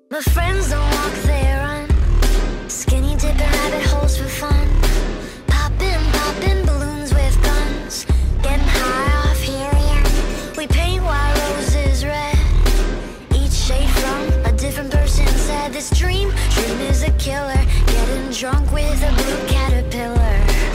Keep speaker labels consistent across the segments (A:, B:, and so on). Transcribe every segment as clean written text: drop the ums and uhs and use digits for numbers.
A: My friends don't walk, they run. Skinny dipping rabbit holes for fun. Popping balloons with guns. Getting high off helium. We paint white roses red. Each shade from a different person said this dream is a killer. Getting drunk with a blue caterpillar.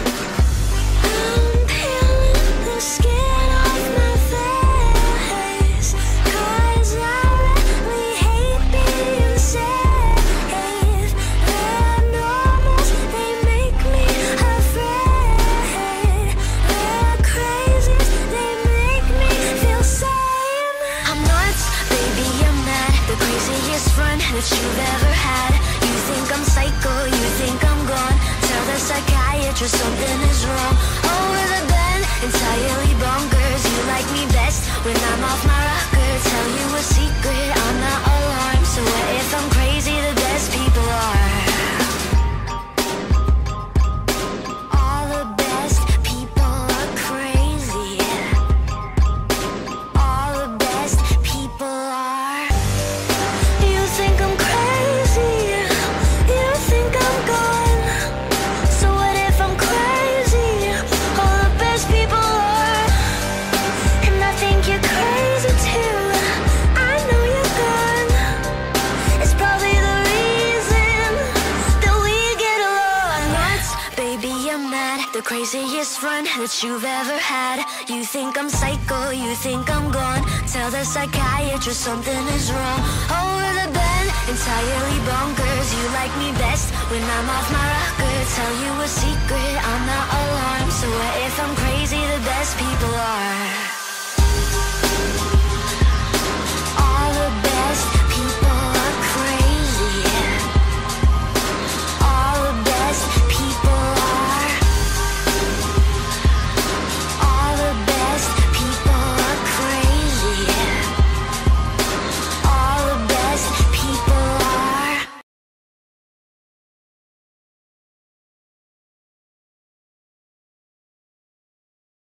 A: I'm peeling the skin off my face, 'cause I really hate being safe. The normals, they make me afraid. The crazies, they make me feel sane. I'm nuts, baby, I'm mad. The craziest friend that you've ever had. You think I'm psycho, you think I'm gone. Tell the psychiatrist something is wrong. Over the bed, entirely bonkers. You like me best when I'm off my rocker. Tell you a secret, I'm not alarmed. So what if I'm crazy? The best people are. All the best people are crazy. All the best people are. You think I'm crazy, you think I'm gone. So what if I'm crazy? All the best people are. And I think you're crazy too. I know you're gone. It's probably the reason that we get along. Nuts, baby, I'm mad. The craziest friend that you've ever had. You think I'm psycho, you think I'm gone. Tell the psychiatrist something is wrong. Over the bed, entirely bonkers. You like me best when I'm off my rocker. Tell you a secret.